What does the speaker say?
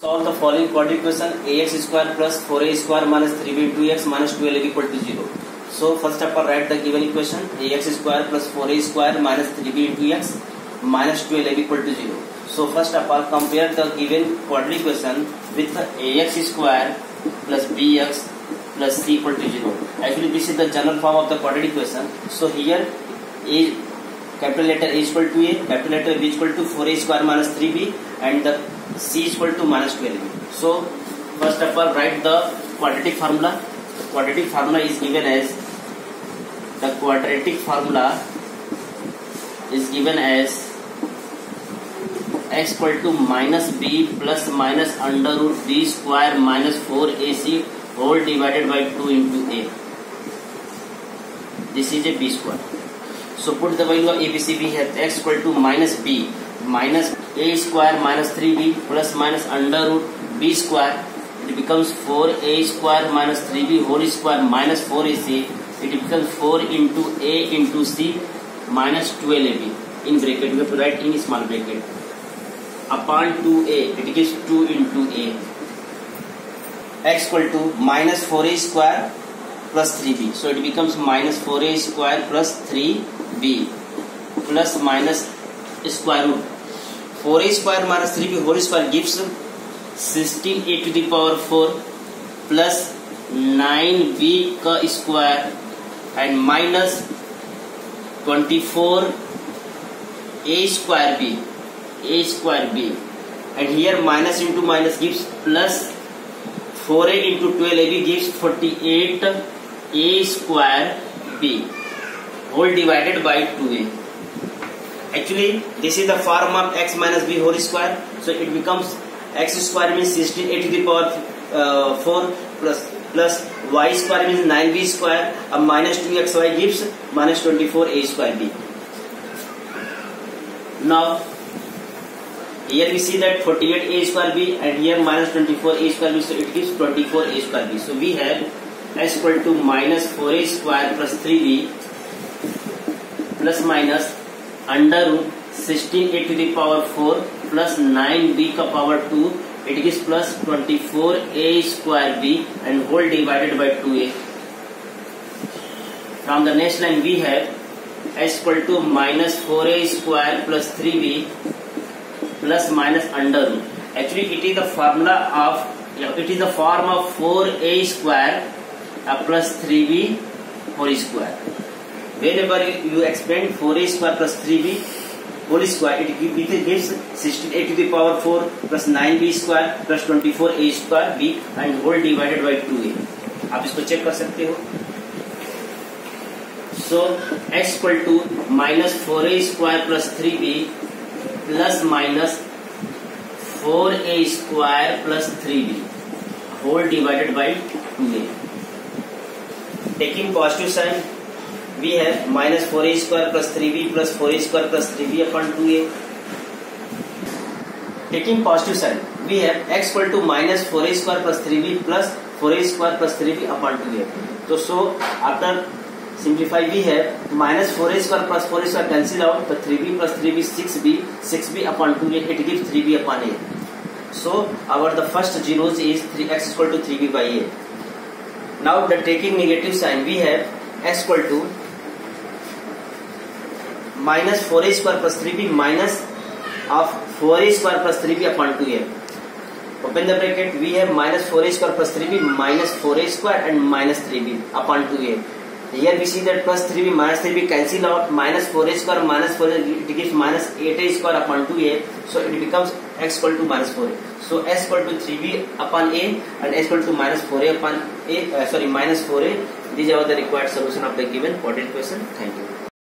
Solve the following quadratic equation: ax square plus 4a square minus 3b into x minus 12ab equal to 0. So first of all write the given equation: ax square plus 4a square minus 3b into x minus 12ab equal to 0. So first of all compare the given quadratic equation with ax square plus bx plus c equal to 0. Actually this is the general form of the quadratic equation. So here a capital letter A is equal to A, capital letter B is equal to 4a square minus 3b, and the C is equal to minus 12b. So first of all write the quadratic formula. The quadratic formula is given as x equal to minus b plus minus under root b square minus 4ac whole divided by 2 into a. This is a b square. So put the value of a, b, c, b here. X equal to minus b minus a square minus 3b plus minus under root b square. It becomes 4a square minus 3b whole square minus 4ac. It becomes 4 into a into c minus 12ab. In bracket we have to write in small bracket upon 2a. It gives 2 into a. X equal to minus 4a square plus 3b. So it becomes minus 4a square plus 3b plus minus square root 4a square minus 3b whole square gives 16a to the power 4 plus 9b का square and minus 24 a square b, and here minus into minus gives plus 4a into 12ab gives 48 a square b whole divided by 2a. Actually this is the form of x minus b whole square. So it becomes x square means 16a to the power 4 plus y square means 9b square, minus 2xy gives minus 24a square b. Now here we see that 48a square b and here minus 24a square b, so it gives 24a square b. So we have x equal to minus 4a square plus 3b plus minus under root 16a to the power 4 plus 9b का power 2, it gives plus 24a square b and whole divided by 2a. From the next line we have x equal to minus 4a square plus 3b plus minus under root. Actually it is the formula of, it is the form of 4a square plus 3b whole square. Whenever you expand 4a square plus 3b whole square, it gives 16a to the power 4 plus 9b square plus 24a square b and whole divided by 2a. आप इसको check कर सकते हो. So x equal to minus 4a square plus 3b plus minus 4a square plus 3b whole divided by 2a. Taking positive sign, we have minus 4a square plus 3b plus 4a square plus 3b upon 2a. Taking positive sign, we have x equal to minus 4a square plus 3b plus 4a square plus 3b upon 2a. So after simplify we have minus 4a square plus 4a square cancel out, the 3b plus 3b 6b upon 2a, it gives 3b upon a. So our the first zeros is 3x equal to 3b by a. Now the taking negative sign, we have x equal to minus 4a square plus 3b minus of 4a square plus 3b upon 2a. Open the bracket, we have minus 4a square plus 3b minus 4a square and minus 3b upon 2a. Here we see that plus 3b minus 3b cancel out, minus 4a square minus 4a, it gives minus 8a square upon 2a. So it becomes x equal to minus 4a. So s equal to 3b upon a and s equal to minus 4a upon a, minus 4a. These are the required solution of the given quadratic equation. Thank you.